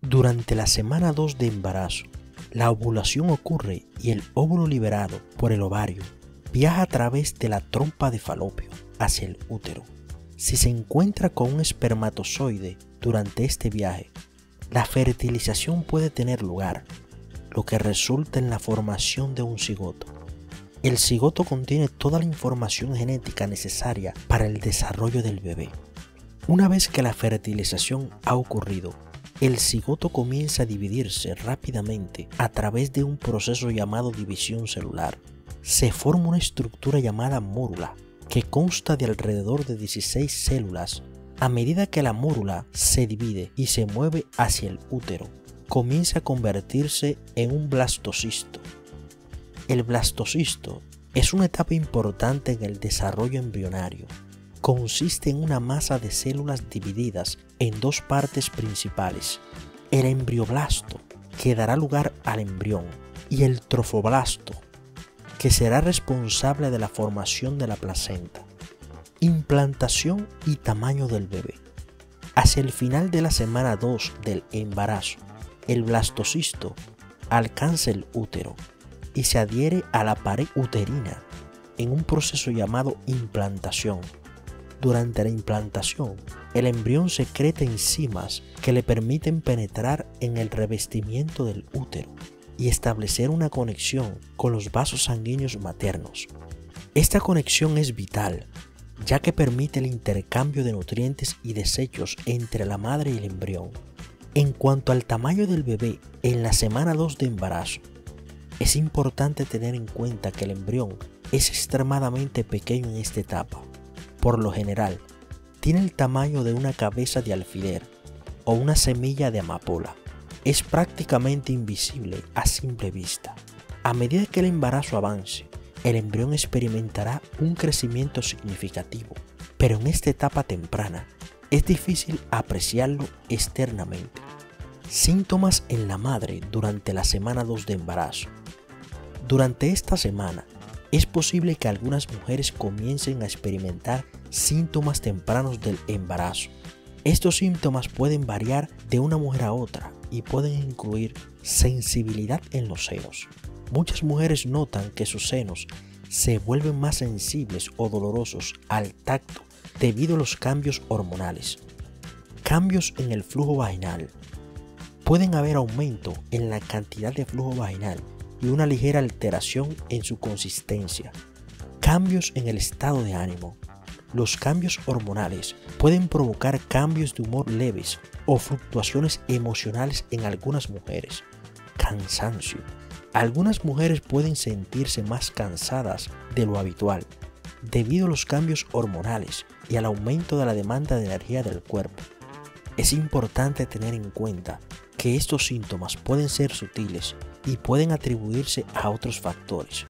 Durante la semana 2 de embarazo, la ovulación ocurre y el óvulo liberado por el ovario viaja a través de la trompa de Falopio hacia el útero. Si se encuentra con un espermatozoide durante este viaje, la fertilización puede tener lugar, lo que resulta en la formación de un cigoto. El cigoto contiene toda la información genética necesaria para el desarrollo del bebé. Una vez que la fertilización ha ocurrido, el cigoto comienza a dividirse rápidamente a través de un proceso llamado división celular. Se forma una estructura llamada mórula, que consta de alrededor de 16 células. A medida que la mórula se divide y se mueve hacia el útero, comienza a convertirse en un blastocisto. El blastocisto es una etapa importante en el desarrollo embrionario. Consiste en una masa de células divididas en dos partes principales: el embrioblasto, que dará lugar al embrión, y el trofoblasto, que será responsable de la formación de la placenta. Implantación y tamaño del bebé. Hacia el final de la semana 2 del embarazo, el blastocisto alcanza el útero y se adhiere a la pared uterina en un proceso llamado implantación. Durante la implantación, el embrión secreta enzimas que le permiten penetrar en el revestimiento del útero y establecer una conexión con los vasos sanguíneos maternos. Esta conexión es vital, ya que permite el intercambio de nutrientes y desechos entre la madre y el embrión. En cuanto al tamaño del bebé en la semana 2 de embarazo, es importante tener en cuenta que el embrión es extremadamente pequeño en esta etapa. Por lo general, tiene el tamaño de una cabeza de alfiler o una semilla de amapola. Es prácticamente invisible a simple vista. A medida que el embarazo avance, el embrión experimentará un crecimiento significativo, pero en esta etapa temprana es difícil apreciarlo externamente. Síntomas en la madre durante la semana 2 de embarazo. Durante esta semana, es posible que algunas mujeres comiencen a experimentar síntomas tempranos del embarazo. Estos síntomas pueden variar de una mujer a otra y pueden incluir sensibilidad en los senos. Muchas mujeres notan que sus senos se vuelven más sensibles o dolorosos al tacto debido a los cambios hormonales. Cambios en el flujo vaginal. Pueden haber aumento en la cantidad de flujo vaginal y una ligera alteración en su consistencia. Cambios en el estado de ánimo. Los cambios hormonales pueden provocar cambios de humor leves o fluctuaciones emocionales en algunas mujeres. Cansancio. Algunas mujeres pueden sentirse más cansadas de lo habitual debido a los cambios hormonales y al aumento de la demanda de energía del cuerpo. Es importante tener en cuenta que estos síntomas pueden ser sutiles y pueden atribuirse a otros factores,